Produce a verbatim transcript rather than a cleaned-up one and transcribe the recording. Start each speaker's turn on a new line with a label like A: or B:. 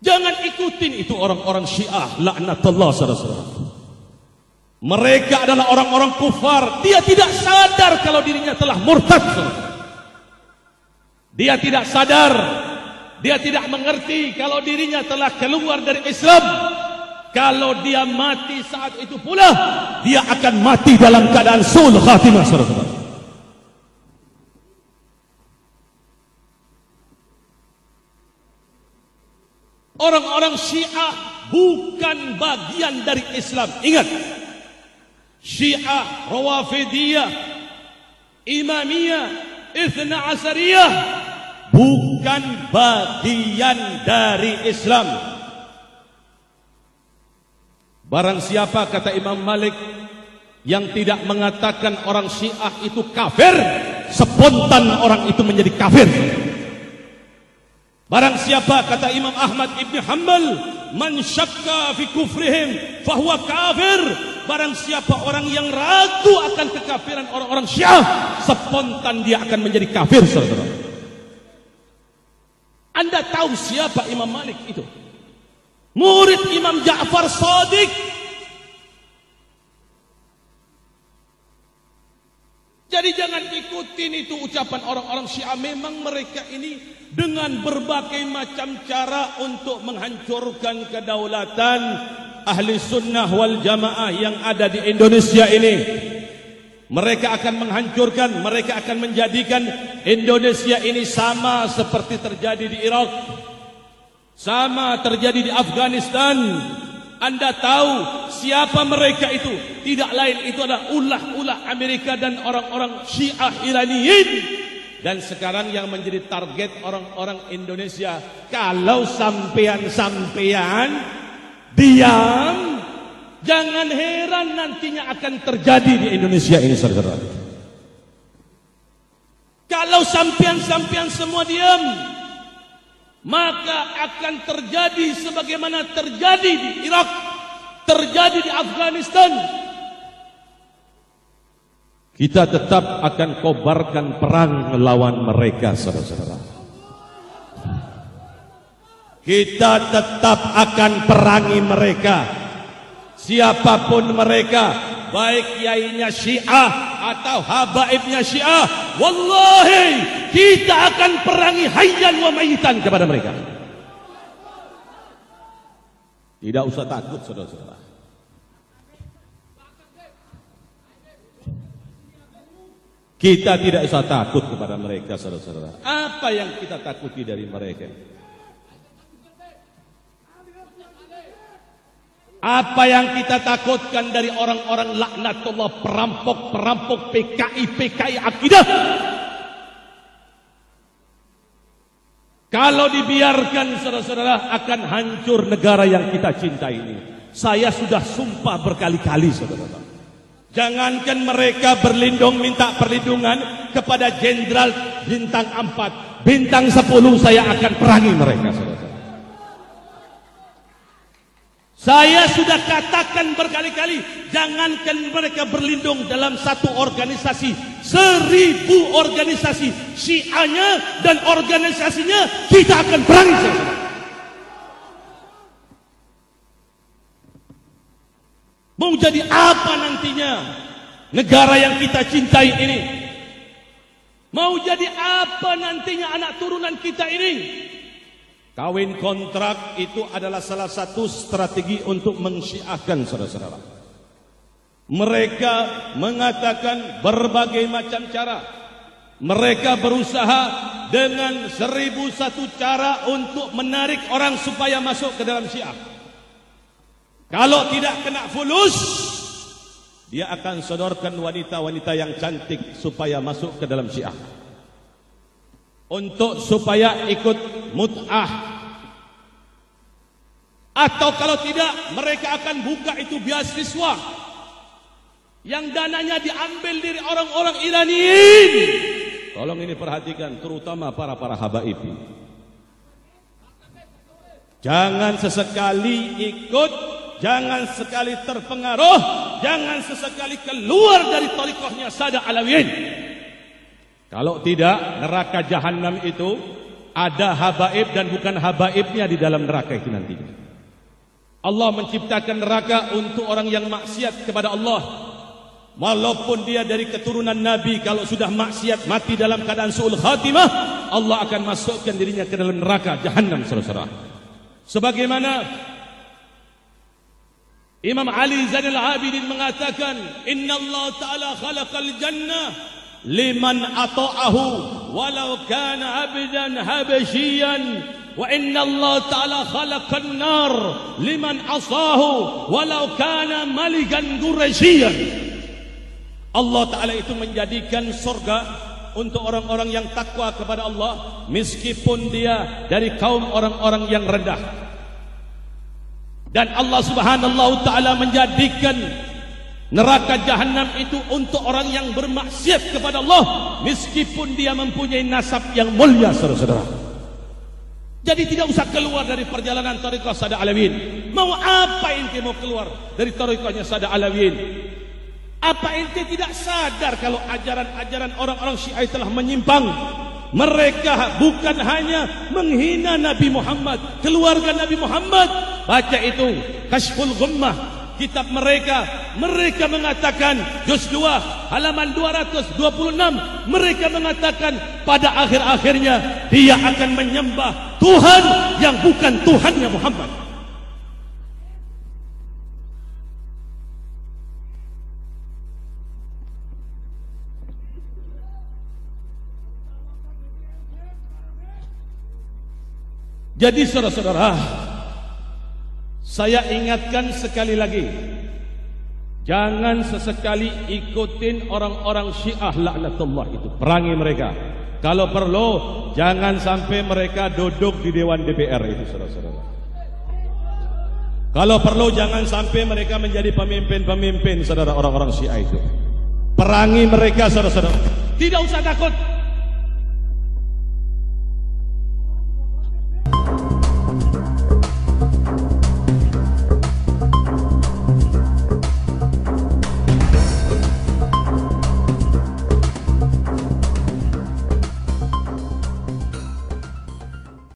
A: Jangan ikutin itu orang-orang Syiah, laknatullah saudara-saudara. Mereka adalah orang-orang kufar. Dia tidak sadar kalau dirinya telah murtad, saudara. Dia tidak sadar, dia tidak mengerti kalau dirinya telah keluar dari Islam. Kalau dia mati saat itu pula, dia akan mati dalam keadaan su'ul khatimah, saudara-saudara. Orang-orang Syiah bukan bagian dari Islam. Ingat, Syiah, Rawafidiyah, Imamiyah, Ithna Asariyah bukan bagian dari Islam. Barang siapa, kata Imam Malik, yang tidak mengatakan orang Syiah itu kafir, spontan orang itu menjadi kafir. Barang siapa, kata Imam Ahmad Ibn Hanbal, man syakka fi kufrihim fahuwa kafir. Barang siapa orang yang ragu akan kekafiran orang-orang Syiah, spontan dia akan menjadi kafir, saudara. Anda tahu siapa Imam Malik itu? Murid Imam Ja'far Shadiq. Jadi jangan ikutin itu ucapan orang-orang Syiah. Memang mereka ini dengan berbagai macam cara untuk menghancurkan kedaulatan ahli sunnah wal jamaah yang ada di Indonesia ini. Mereka akan menghancurkan, mereka akan menjadikan Indonesia ini sama seperti terjadi di Irak, sama terjadi di Afghanistan. Anda tahu siapa mereka itu? Tidak lain, itu adalah ulah-ulah Amerika dan orang-orang Syiah Iraniyin. Dan sekarang yang menjadi target orang-orang Indonesia, kalau sampean-sampean diam, jangan heran nantinya akan terjadi di Indonesia ini, saudara. Kalau sampean-sampean semua diam, maka akan terjadi sebagaimana terjadi di Irak, terjadi di Afghanistan. Kita tetap akan kobarkan perang melawan mereka, saudara-saudara. Kita tetap akan perangi mereka, siapapun mereka, baik kiainya Syiah atau habaibnya Syiah. Wallahi kita akan perangi hayyan wa mayitan kepada mereka. Tidak usah takut, saudara-saudara. Kita tidak usah takut kepada mereka, saudara-saudara. Apa yang kita takuti dari mereka? Apa yang kita takutkan dari orang-orang laknatullah, perampok-perampok, P K I P K I akidah? Kalau dibiarkan, saudara-saudara, akan hancur negara yang kita cintai ini. Saya sudah sumpah berkali-kali, saudara-saudara. Jangankan mereka berlindung, minta perlindungan kepada jenderal bintang empat, bintang sepuluh, saya akan perangi mereka, saudara-saudara. Saya sudah katakan berkali-kali, jangankan mereka berlindung dalam satu organisasi, seribu organisasi Syiahnya dan organisasinya kita akan perangi, saudara. Mau jadi apa nantinya negara yang kita cintai ini? Mau jadi apa nantinya anak turunan kita ini? Kawin kontrak itu adalah salah satu strategi untuk mensyiahkan, saudara-saudara. Mereka mengatakan berbagai macam cara. Mereka berusaha dengan seribu satu cara untuk menarik orang supaya masuk ke dalam Syiah. Kalau tidak kena fulus, dia akan sodorkan wanita-wanita yang cantik supaya masuk ke dalam Syiah, untuk supaya ikut mut'ah. Atau kalau tidak, mereka akan buka itu beasiswa yang dananya diambil dari orang-orang Iraniyin. Tolong ini perhatikan, terutama para-para habaib. Jangan sesekali ikut, jangan sekali terpengaruh, jangan sesekali keluar dari thariqahnya Sada Alawiyin. Kalau tidak, neraka jahanam itu ada habaib dan bukan habaibnya di dalam neraka itu nantinya. Allah menciptakan neraka untuk orang yang maksiat kepada Allah. Walaupun dia dari keturunan Nabi, kalau sudah maksiat mati dalam keadaan su'ul khatimah, Allah akan masukkan dirinya ke dalam neraka Jahannam, saudara-saudara. Sebagaimana Imam Ali Zainal Abidin mengatakan, Inna Allah Ta'ala khalaqal jannah liman ata'ahu walau kana abdan habasyian, wa inna Allah Ta'ala khalaqan nar liman asahu walau kana malikan quraisyian. Allah Ta'ala itu menjadikan surga untuk orang-orang yang takwa kepada Allah, meskipun dia dari kaum orang-orang yang rendah. Dan Allah Subhanahu Ta'ala menjadikan neraka Jahannam itu untuk orang yang bermaksiat kepada Allah, meskipun dia mempunyai nasab yang mulia, saudara-saudara. Jadi tidak usah keluar dari perjalanan Thariqah Sada Alawiyyin. Mau apa ente mau keluar dari Thariqahnya Sada Alawiyyin? Apa ente tidak sadar kalau ajaran-ajaran orang-orang Syiah telah menyimpang? Mereka bukan hanya menghina Nabi Muhammad, keluarga Nabi Muhammad. Baca itu Kashful Ghummah, kitab mereka. Mereka mengatakan juz dua halaman dua ratus dua puluh enam, mereka mengatakan pada akhir-akhirnya dia akan menyembah Tuhan yang bukan Tuhannya Muhammad. Jadi saudara-saudara, saya ingatkan sekali lagi, jangan sesekali ikutin orang-orang Syiah laknatullah itu, perangi mereka. Kalau perlu, jangan sampai mereka duduk di Dewan D P R itu, saudara-saudara. Kalau perlu, jangan sampai mereka menjadi pemimpin-pemimpin, saudara, orang-orang Syiah itu. Perangi mereka, saudara-saudara. Tidak usah takut.